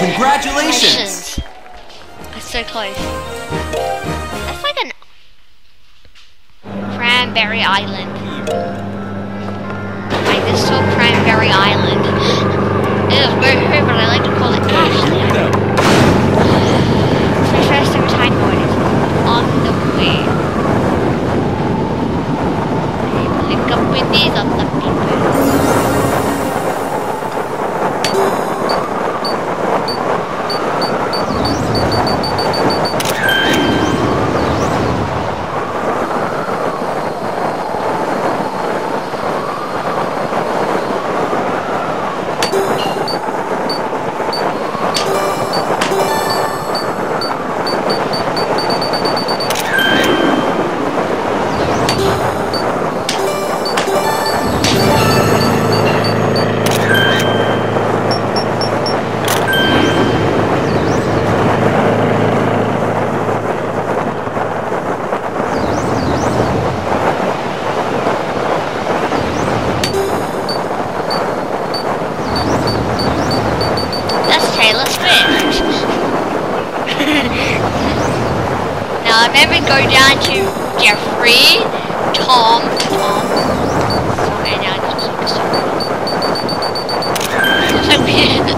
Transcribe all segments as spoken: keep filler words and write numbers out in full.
Congratulations! That's so close. That's like an Cranberry Island. Like this is so Cranberry Island. It is very weird, but I like to call it Ashley. It's my first ever time going on the way. Pick up with these other people. Now remember, go down to Jeffrey, Tom, Tom. Sorry, now I just keep sorry. So weird.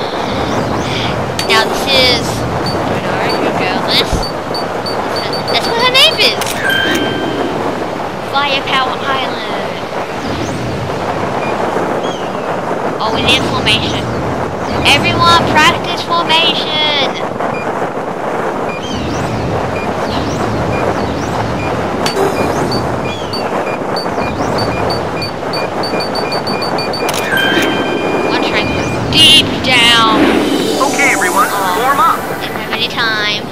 Now this is, I don't know who girl this. That's what her name is. Firepower Island. Oh, we need formation. Everyone, practice formation. Deep down. Okay, everyone, oh, warm up. Didn't have any time.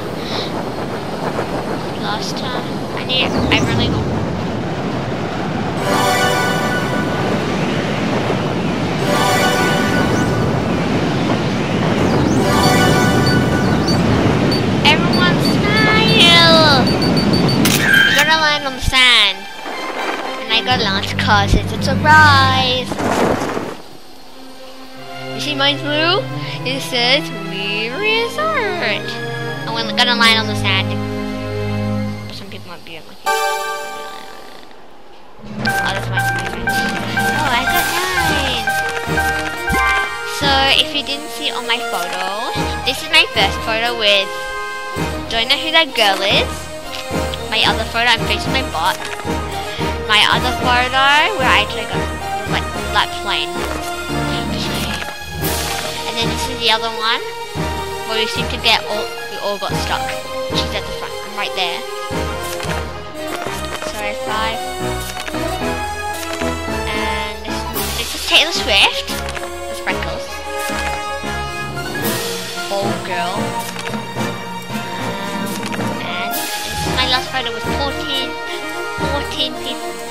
Last time, I need. I really go. Everyone smile. I'm gonna land on the sand, and I got lunch cause it's a surprise. You see mine's blue? It says we resort. And we're gonna land on the sand. Some people might be unlucky. Oh, that's my favorite. Oh, I got nine. So if you didn't see on my photos, this is my first photo with. Don't know who that girl is. My other photo, I'm facing my butt. My other photo where I actually got like that plane. And then this is the other one where we seem to get all we all got stuck. She's at the front. I'm right there. Sorry, five. And this, this is Taylor Swift. The sprinkles. Old girl. Um, and this is my last photo with fourteen, fourteen people.